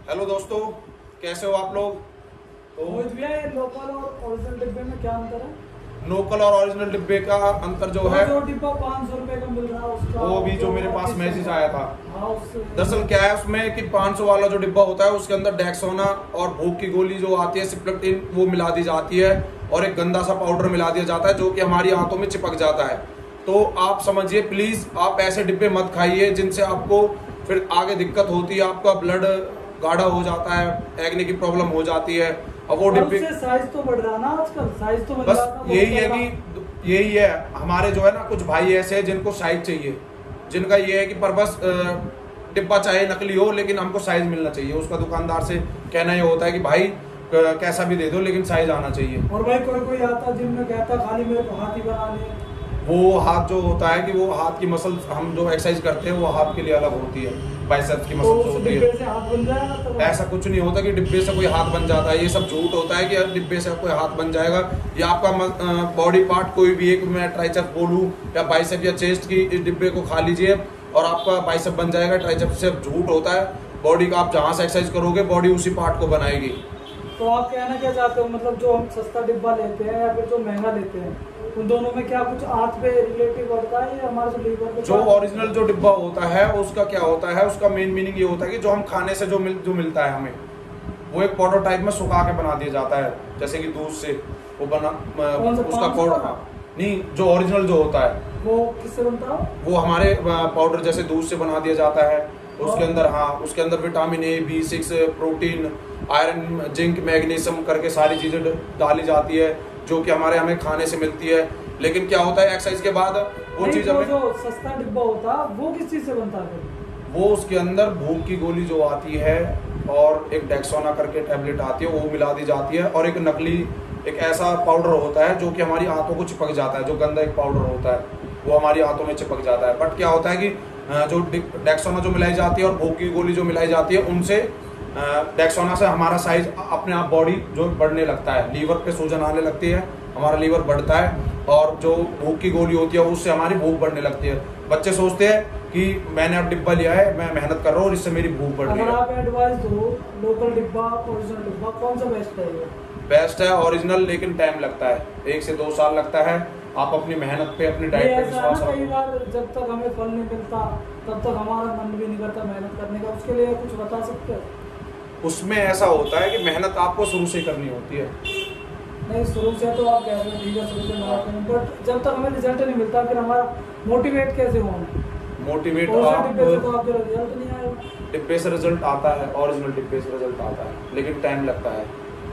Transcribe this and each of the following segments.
Hello दोस्तों, कैसे हो आप लोग। तो लोकल और ओरिजिनल डिब्बे में क्या अंतर है? लोकल और ओरिजिनल डिब्बे का अंतर जो है, जो डिब्बा 500 रुपए का मिल रहा है उसका वो भी जो मेरे पास मैसेज आया था। हाँ, दरअसल क्या है उसमें कि 500 वाला जो डिब्बा होता है उसके अंदर डेक्सोना और भूख की गोली जो आती है सिप्लेक्टिन वो मिला दी जाती है और एक गंदा सा पाउडर मिला दिया जाता है जो कि हमारी आंतों में चिपक जाता है। तो आप समझिए प्लीज, आप ऐसे डिब्बे मत खाइए जिनसे आपको फिर आगे दिक्कत होती है, आपका ब्लड गाढ़ा हो जाता है, एक्ने की प्रॉब्लम हो जाती है। अब वो डिब्बे साइज तो बढ़ रहा ना आजकल, साइज तो बस यही है कि यही है हमारे जो है ना, कुछ भाई ऐसे हैं जिनको साइज चाहिए, जिनका ये है कि पर बस डिब्बा चाहे नकली हो लेकिन हमको साइज मिलना चाहिए। उसका दुकानदार से कहना ये होता है कि भाई कैसा भी दे दो लेकिन साइज आना चाहिए। और भाई कोई कोई आता जिम में कहता खाली मेरे को हाथ ही बनाने, वो हाथ जो होता है कि वो हाथ की मसल हम जो एक्सरसाइज करते हैं वो हाथ के लिए अलग होती है, बाइसेप्स की मसल तो होती डिब्बे से हाथ बन जाएगा तो ऐसा कुछ नहीं होता कि डिब्बे से कोई हाथ बन जाता है। ये सब झूठ होता है कि डिब्बे से कोई हाथ बन जाएगा। या आपका बॉडी पार्ट कोई भी एक, मैं ट्राइसेप बोलूं या बाइसेप या चेस्ट की, इस डिब्बे को खा लीजिए और आपका बाइसेप बन जाएगा। ट्राइसेप से झूठ होता है। बॉडी का आप जहाँ से एक्सरसाइज करोगे बॉडी उसी पार्ट को बनाएगी। तो आप कहना क्या चाहते हो, मतलब जो हम सस्ता डिब्बा लेते हैं या फिर जो महंगा लेते हैं, उन दोनों में क्या कुछ हाथ पे रिलेटिव बढ़ता है या हमारे जो लीवर पे? जो ओरिजिनल जो डिब्बा होता है उसका क्या होता है, उसका मेन मीनिंग ये होता है कि जो हम खाने से जो मिलता है हमें, वो एक पाउडर टाइप में सुखा के बना दिया जाता है, जैसे कि दूध से वो बना उसका पाउडर। नहीं, जो ओरिजिनल जो होता है वो किससे बनता है? वो हमारे पाउडर जैसे दूध से बना दिया जाता है। उसके अंदर उसके अंदर vitamin A, B6, protein, iron, zinc, magnesium करके सारी चीजें डाली जाती है जो कि हमें खाने से मिलती है। लेकिन क्या होता है एक्सरसाइज के बाद वो चीज हमें, जो सस्ता डिब्बा होता है वो किस चीज से बनता है? वो उसके अंदर भूख की गोली जो आती है और एक डेक्सोना करके टैबलेट आती है वो मिला दी जाती है, और एक नकली एक ऐसा पाउडर होता है जो कि हमारी आंतों को चिपक जाता है। जो गंदा एक पाउडर होता है वो हमारी आंतों में चिपक जाता है। बट क्या होता है कि जो डेक्सोना जो मिलाई जाती है और भूख की गोली जो मिलाई जाती है, उनसे डेक्सोना से हमारा साइज अपने आप बॉडी जो बढ़ने लगता है, लीवर पे सूजन आने लगती है, हमारा लीवर बढ़ता है। और जो भूख की गोली होती है उससे हमारी भूख बढ़ने लगती है। बच्चे सोचते हैं कि मैंने अब डिब्बा लिया है, मैं मेहनत कर रहा हूँ और इससे मेरी भूख बढ़ रही है। अगर आप एडवाइस दो, लोकल डिब्बा ओरिजिनल डिब्बा कौन सा बेस्ट है? बेस्ट है ओरिजिनल, लेकिन टाइम लगता है, 1 से 2 साल लगता है। आप अपनी मेहनत पे, अपनी डाइट पे विश्वास रखो। कई बार जब तक हमें फल नहीं मिलता तब तक हमारा मन भी नहीं करता मेहनत करने का, उसके लिए कुछ बता सकते हो? उसमें ऐसा होता है कि मेहनत आपको शुरू से करनी होती है। नहीं, शुरू से तो आप कह रहे हो ठीक है, शुरू से लगाते हैं, बट जब तक हमें रिजल्ट नहीं मिलता फिर हमारा मोटिवेट कैसे होना? मोटिवेट डिब्बे से तो आपको रिजल्ट नहीं आएगा। डिब्बे से रिजल्ट आता है, ओरिजिनल डिब्बे से रिजल्ट आता है, लेकिन टाइम लगता है,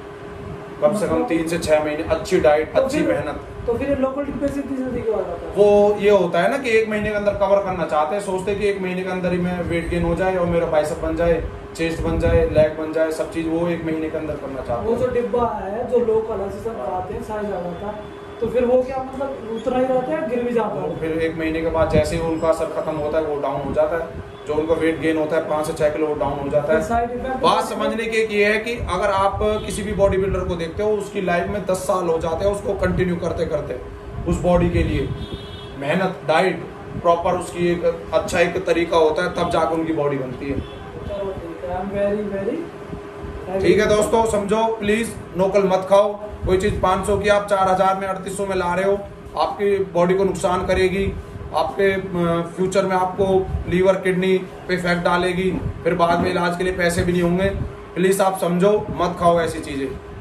कम से कम 3 से 6 महीने। अच्छी डाइट, अच्छी मेहनत। तो फिर लोकल डिब्बे से इतनी जल्दी क्यों आ जाता है? वो ये होता है ना कि 1 महीने के अंदर कवर करना चाहते हैं, सोचते हैं कि 1 महीने के अंदर ही मैं वेट गेन हो जाए और मेरा बाइसेप बन जाए, चेस्ट बन जाए, लेग बन जाए, सब चीज वो 1 महीने के अंदर करना चाहते हैं। वो जो डिब्बा है जो लोकल है सब आते हैं साइज आ जाता है, तो फिर वो क्या मतलब उतना ही रहता है, गिर भी जाता है? फिर 1 महीने के बाद जैसे ही उनका असर खत्म होता है वो डाउन हो जाता है। जो उनका वेट गेन होता है 5 से 6 किलो वो डाउन हो जाता है। बात समझने की एक ये है कि अगर आप किसी भी बॉडी बिल्डर को देखते हो उसकी लाइफ में 10 साल हो जाते हैं उसको कंटिन्यू करते करते, उस बॉडी के लिए मेहनत, डाइट प्रॉपर, उसकी एक अच्छा एक तरीका होता है, तब जाकर उनकी बॉडी बनती है। ठीक है दोस्तों, समझो प्लीज, लोकल मत खाओ। कोई चीज 500 की आप 4000 में 3800 में ला रहे हो, आपकी बॉडी को नुकसान करेगी, आपके फ्यूचर में आपको लीवर किडनी पे इफेक्ट डालेगी, फिर बाद में इलाज के लिए पैसे भी नहीं होंगे। प्लीज आप समझो, मत खाओ ऐसी चीजें।